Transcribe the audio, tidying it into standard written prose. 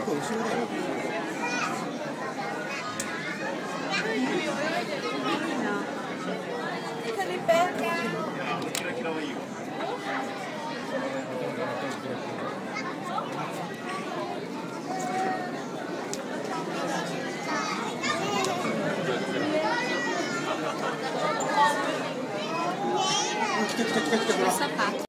構後ろだよ。来た来た来た来た。